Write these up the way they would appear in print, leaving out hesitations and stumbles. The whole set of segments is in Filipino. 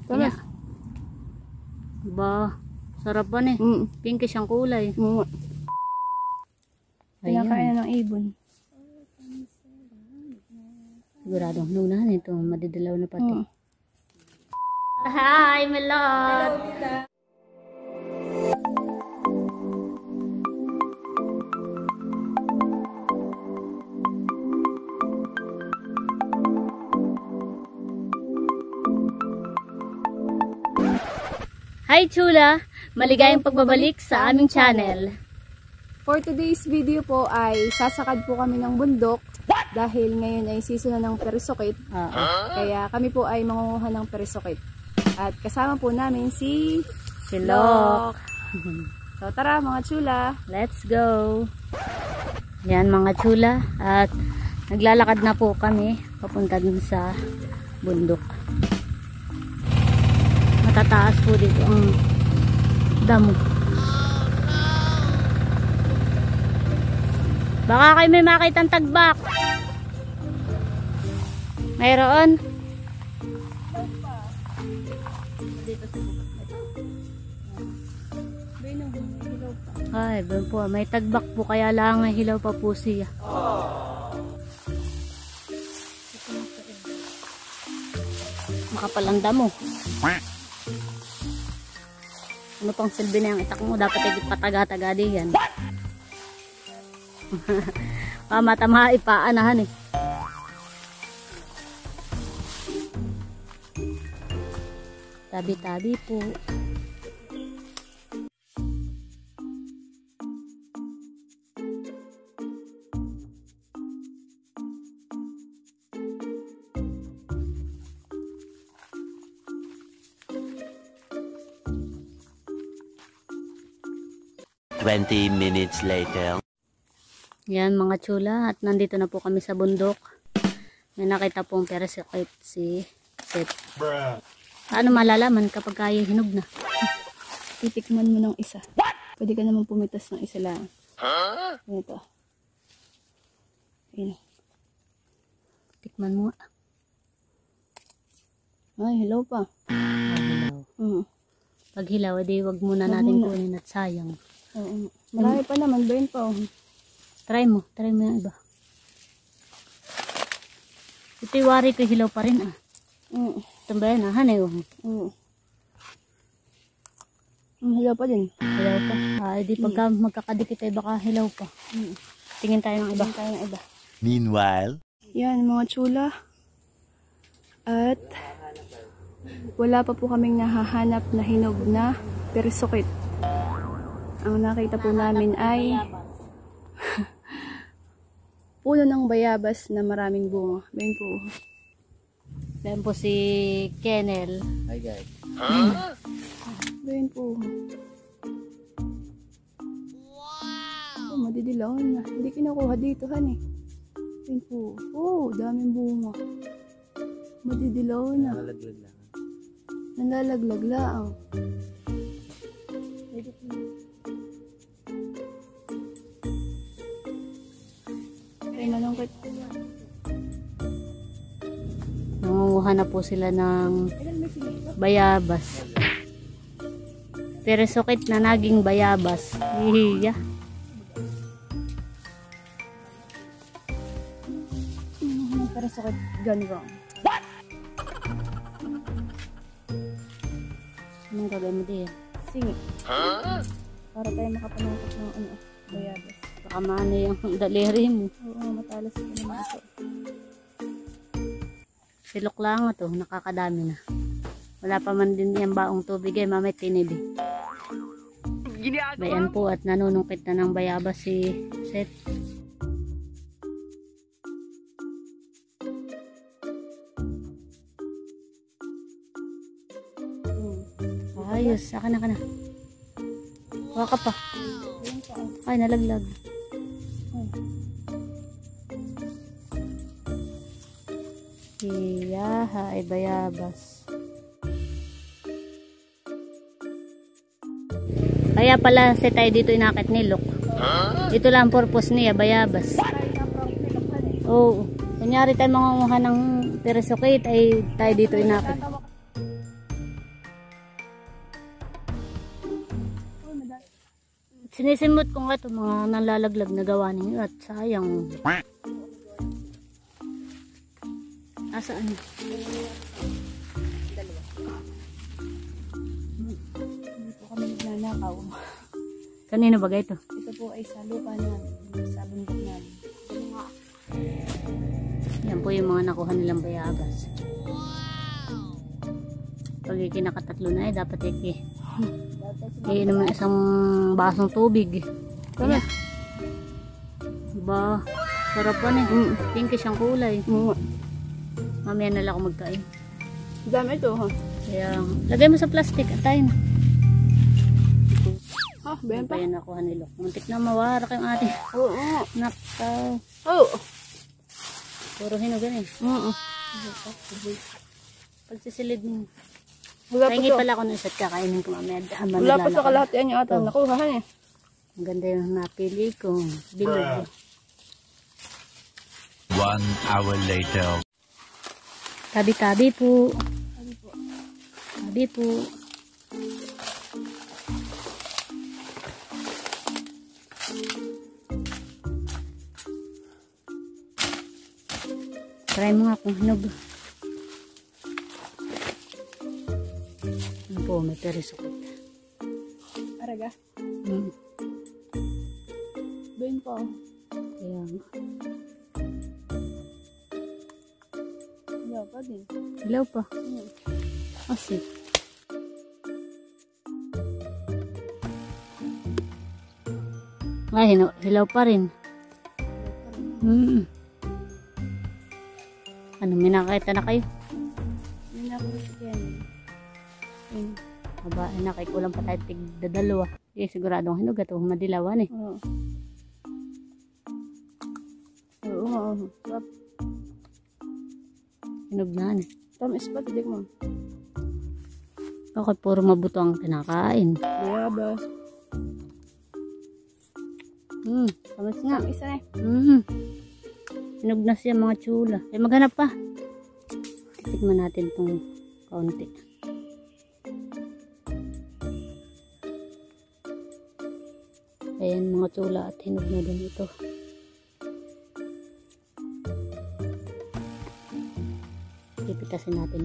Talas. Ba, sarap ba eh. Pinkish ang kulay. Pinakain na ng ibon. Siguradong nunahan ito. Madidilaw na pati. Hi, my love! Hi Chula! Maligayang pagbabalik sa aming channel. For today's video po ay sasakad po kami ng bundok dahil ngayon ay season na ng perisokit. Kaya kami po ay mangunguha ng perisokit. At kasama po namin si Lok. So tara mga chula. Let's go! Yan mga chula. At naglalakad na po kami papunta dun sa bundok. Matataas po dito ang damo. Baka kayo may makitang tagbak. Mayroon? Ay, doon po. May tagbak po kaya lang hilaw pa po siya. Makapal ang damo. Ano pang silbi na yung itak mo? Dapat ay pataga-taga di yan. Pamatama ipaanahan eh. Tabi-tabi po. Twenty minutes later. Yan mga chula, at nandito na po kami sa bundok. May nakita pong perisokit si Seth. Paano malalaman kapag kaya hinog na? Titikman mo ng isa. Pwede ka naman pumitas ng isa lang. Ito. Ayun. Tikman mo. Ay, hilaw pa. Hilaw. Pag hilaw, edi wag muna natin kunin at sayang. Oo. Marami pa naman, bayan pa. Try mo yung iba. Ito yung wari ko hilaw pa rin ah. Ito ba yan ah, hanay oh. Hilaw pa din. Hilaw pa. Di pagka magkakadikit ay baka hilaw pa. Tingin tayo ng iba. Meanwhile. Yan mga chula. At wala pa po kaming nahahanap na hinog na perisokit. Ang nakita po namin ay puno ng bayabas na maraming bunga. Bayan po. Bayan po si Kennel. Hi guys. Bayan po. Wow! Madidilaw na. Hindi kinukuha dito, honey. Bayan po. Oh, daming bunga. Madidilaw na. Nalalaglag lang. Nalalaglag lang. Nangunguha na po sila ng bayabas. Perisokit na naging bayabas. Hihiya. Perisokit gone wrong. Anong gagawin mo diyan? Singit. Para tayo makapanangkot ng bayabas. Baka maano yung daliri mo. Oo, matalas ko naman ito. Silok lang ito, nakakadami na. Wala pa man din yung baong tubig ay mamay tinibi. Bayan po at nanunungkit na ng bayabas si Seth. Ayos, akan na. Huwag ka pa. Ay, nalaglag. Iyaha ay bayabas. Kaya pala si tayo dito inakit ni Lok. Ito lang purpose niya, bayabas. Oo. Kunyari tayo mangunguha ng perisokit ay tayo dito inakit. Sinisimot ko nga ito, mga nalalaglag na gawa ninyo at sayang. Asaan? Hindi po kami nagnanakaw. Kanino ba ito? Ito po ay sa lupa na sa bundok namin. Yan po yung mga nakuha nilang bayabas. Pag kinakatatlo na dapat iinom ng isang basong tubig. Tama. Ba, sarap pa na pinkish ang kulay. Mamaya na lang ako magkain. Dami ito, ha? Kaya, lagay mo sa plastic at tayo na. Ben pa. Kaya nakuha ni Lok. Muntik na mawarak yung ating Oo. nakaw. Oo. Puro hinugan eh. Oo. Pagsisilid mo. Wala pa Pahingi to. pala ako ng isa't kakainin ko mamaya. Wala pa sa kalahatian yung atang nakuha, ha? Ang ganda yung napili ko. Bilog. 1 hour later. Tabi-tabi po. Tabi po. Try mo nga kung hinog. Ano po, may perisokot. Araga. Hmm. Ben pa. Kaya nga. Wala pa din. Ilaw pa. Kasi. Ay, hilaw pa rin. Ano, may nakakita na kayo? Yun na ako si Kenny. Aba, nakikulang pa tayo tig-dalawa. Eh, siguradong hinog ito. Madilawan eh. Oo. Oo nga. Sarap. Hinog na eh. Tamis pa, tidik mo. Bakit puro mabuto ang kinakain? Bayabas. Tamis nga. Tamis na eh. Hinog na siya mga tsula. Eh, maghanap pa. Titikman natin itong kaunti. Ayan mga tsula at hinog na din ito. Pipitasin natin.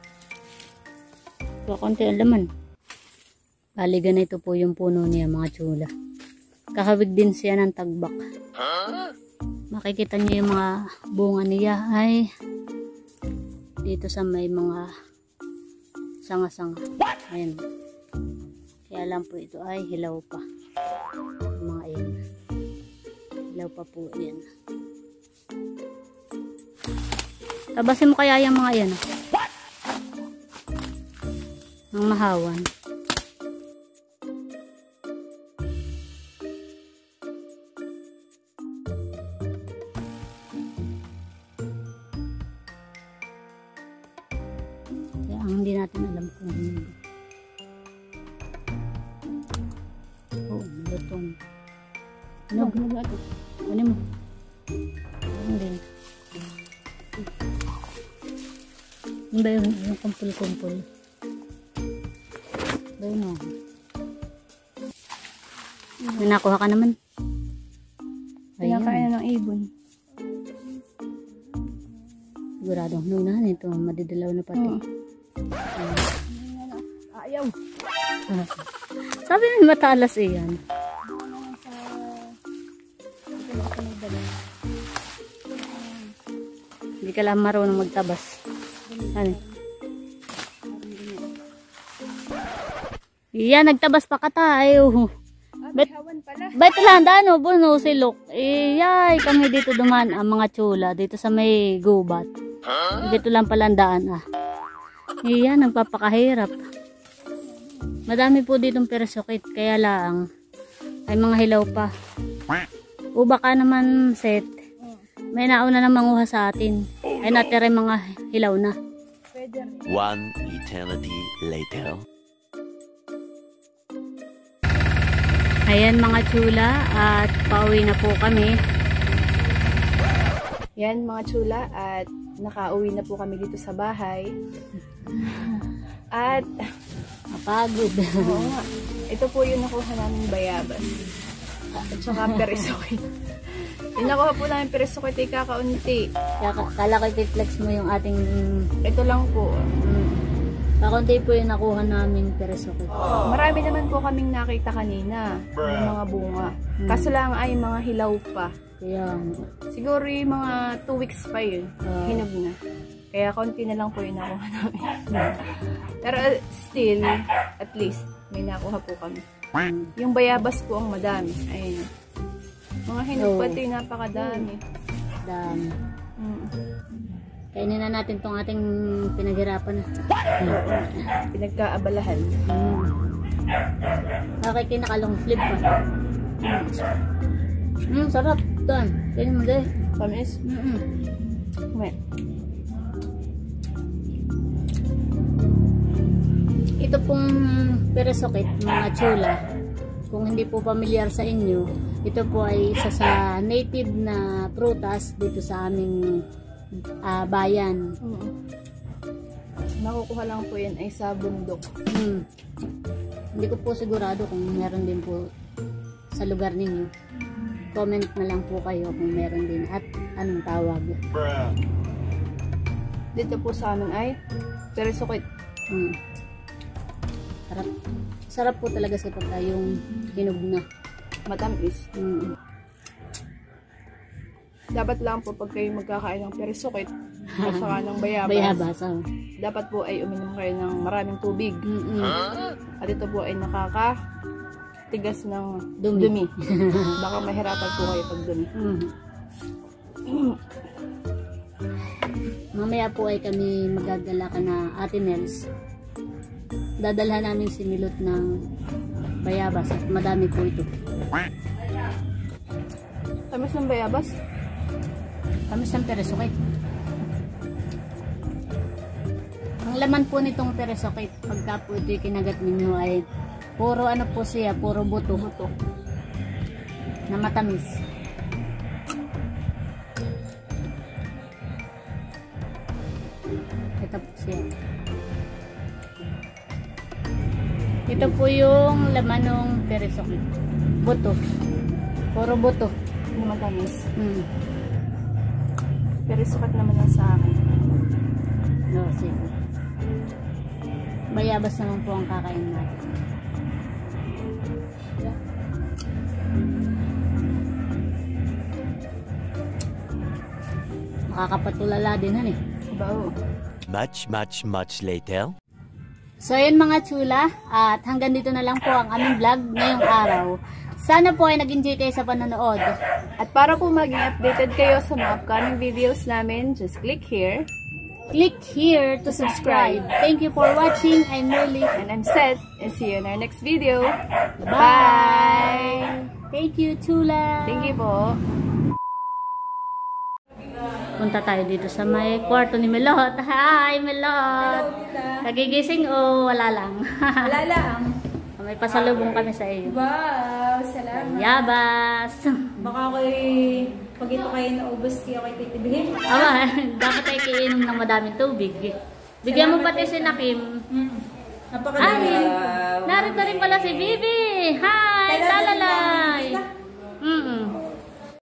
So, konti ang laman. Baligan na ito po yung puno niya mga tsula. Kakawig din siya ng tagbak. Makikita niyo yung mga bunga niya ay dito sa may mga sanga-sanga. Ayan. Kaya lang po ito ay hilaw pa. Yung mga ayan. Hilaw pa po yan. Tabasin mo kaya yung mga ayan. Ang mahawan. Kaya ang hindi natin alam kung ano yun. Oo, malutong. Ano? Ano mo? Ano din? Ano ba yung kumpul-kumpul? Ba yun o? May nakuha ka naman. Pinakain ng ibon. Siguradong nunahan ito. Madidalaw na pati. Ayaw. Sabi mo matalas eh yan. Hindi ka lang marunong magtabas. Ano? Yan, nagtabas pa ka tayo. Hawan pala. Ba't lang dano, buno silok. Iyay, kami dito duman ang mga tsula. Dito sa may gubat. Dito lang pala ang daan ah. Iyan, nagpapakahirap. Madami po ditong persokit. Kaya lang, ay mga hilaw pa. O baka naman set. May nauna na manguha sa atin. Ay natira yung mga hilaw na. Pwede rin. 1 eternity later. Ayan mga tsula at pauwi na po kami. Yan mga tsula at nakauwi na po kami dito sa bahay. At Mapagod. oo nga, Ito po yung nakuha namin bayabas. At saka perisokit. Yung nakuha po namin perisokit ay kakaunti. Kaya kala ko i-flex mo yung ating... Ito lang po. Kakunti po yung nakuha namin perisokit. Marami naman po kaming nakita kanina. Yung mga bunga. Kaso lang ay mga hilaw pa. Kaya, Siguro yung mga 2 weeks pa yun. Hinog na. Kaya konti na lang po yung nakuha namin. Pero still, at least, may nakuha po kami. Yung bayabas po ang madami. Ayun. Mga hinog pa ito yung napakadami. dami. Kainin na natin tong ating pinaghirapan na. Pinagkaabalahan. Okay, kinakalong flip pa. Sarap. Doon. Kainin mo dahil. Pamis? May. Ito pong perisokit, mga chula. Kung hindi po familiar sa inyo, ito po ay isa sa native na prutas dito sa aming bayan. Nakukuha lang po yan ay sa bundok. Hindi ko po sigurado kung meron din po sa lugar ninyo. Comment na lang po kayo kung meron din at anong tawag. Dito po sa amin ay perisokit. Sarap. Sarap po talaga sa pagka yung hinog na. Matamis. Dapat lang po pag kayo magkakain ng perisokit at saka ng bayabas, dapat po ay uminom kayo ng maraming tubig. At ito po ay nakakatigas ng dumi. Baka mahirapan po kayo pag dumi. Mamaya po ay kami magagala ka na Ate Nels. Dadalhan namin si Milot ng bayabas at madami po ito. Tamis ng bayabas? Tamis ng perisokit. Ang laman po nitong perisokit, pagka po ito kinagat ninyo ay puro ano po siya, puro buto na matamis. Ito po siya. Ito po yung laman ng perisokit. Buto. Puro buto. Na matamis. Perisokit naman lang sa akin. No, sige. Bayabas naman po ang kakain natin. Makakapatulala din han eh. Bao. Much later. So ayun mga chula, at hanggang dito na lang po ang aming vlog ngayong araw. Sana po ay nag-enjoy kayo sa panonood. At para po maging updated kayo sa mga upcoming videos namin, just click here. Click here to subscribe. Thank you for watching. I'm Molly. And I'm Seth. And see you in our next video. Bye! Thank you, chula! Thank you po. Punta tayo dito sa may kwarto ni Melot. Hi, Melot! Nagigising o wala lang? Wala lang. May pasalubong kami sa iyo. Wow, salamat. Yabas! Baka ako'y, pag ito kayo naubos, kayo ako'y titibihin. Ama, dapat ay kainom ng madaming tubig. Bigyan mo pati si Nakim. Napakadami. Ay, narito rin pala si Bibi. Hi, talalay.